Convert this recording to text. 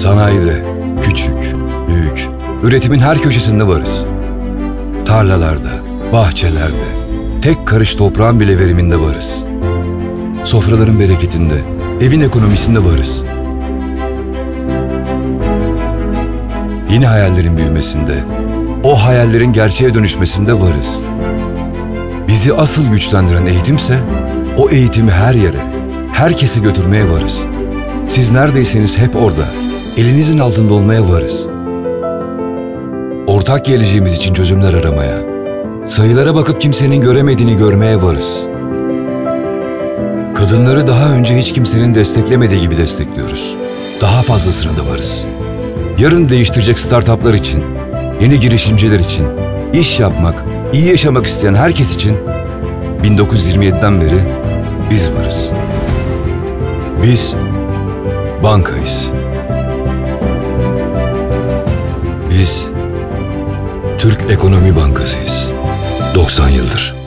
Sanayide, küçük, büyük, üretimin her köşesinde varız. Tarlalarda, bahçelerde, tek karış toprağın bile veriminde varız. Sofraların bereketinde, evin ekonomisinde varız. Yeni hayallerin büyümesinde, o hayallerin gerçeğe dönüşmesinde varız. Bizi asıl güçlendiren eğitimse, o eğitimi her yere, herkese götürmeye varız. Siz neredeyseniz hep orada, elinizin altında olmaya varız. Ortak geleceğimiz için çözümler aramaya, sayılara bakıp kimsenin göremediğini görmeye varız. Kadınları daha önce hiç kimsenin desteklemediği gibi destekliyoruz. Daha fazlasına da varız. Yarın değiştirecek startuplar için, yeni girişimciler için, iş yapmak, iyi yaşamak isteyen herkes için 1927'den beri biz varız. Biz bankayız. Biz Türk Ekonomi Bankası'yız. 90 yıldır.